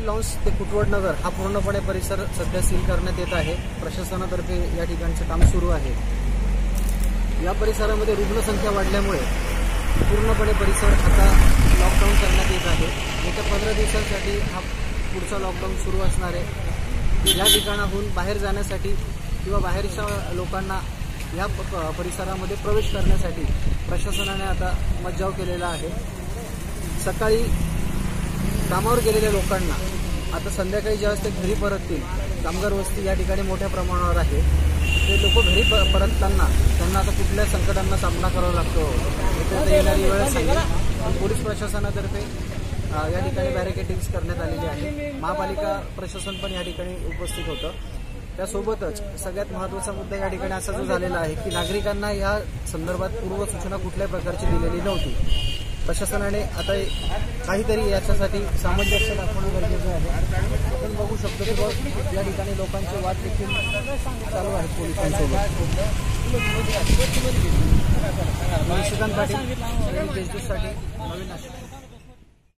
Lawns ते कुटवड नगर हा पूर्णपणे परिसर सध्या सील करण्यात येत आहे। प्रशासनातर्फे या ठिकाणचे काम सुरू आहे। या परिसरामध्ये रुग्णसंख्या वाढल्यामुळे पूर्णपणे परिसर आता लॉकडाऊन करण्यात येत आहे। येत्या 15 दिवसांसाठी हा पुढचा लॉकडाऊन सुरू असणार आहे। या ठिकाणाहून बाहेर जाण्यासाठी किंवा बाहेरच्या लोकांना या परिसरामध्ये प्रवेश करण्यासाठी प्रशासनाने आता मज्जाव केलेला आहे। सकाळी कामावर गेलेल्या लोकांना आता संध्याकाळी ज्यावेळेस ते घरी परततील, कामगार वस्ती या ठिकाणी मोठ्या प्रमाणावर आहे, ते लोक घरी परतताना त्यांना आता कुठल्या संकटांना सामना करावा लागतो याची येणारी वेळ सांगेल। पोलीस प्रशासनातर्फे या ठिकाणी बॅरिकेडिंग्स करण्यात आलेली आहे। महापालिका प्रशासन पण या ठिकाणी उपस्थित होतं। त्यासोबतच सगळ्यात महत्त्वाचा मुद्दा या ठिकाणी असा जो झालेला आहे की नागरिकांना या संदर्भात पूर्वसूचना कुठल्या प्रकारची दिलेली नव्हती। प्रशासनाने आता काहीतरी याच्यासाठी सामंजस्य दाखवणं गरजेचं आहे। आपण बघू शकतो की या ठिकाणी लोकांचे वाद देखील चालू आहेत पोलिसांसोबत। निशिकांत पाटील, देशदूतसाठी नवीन नाशिक।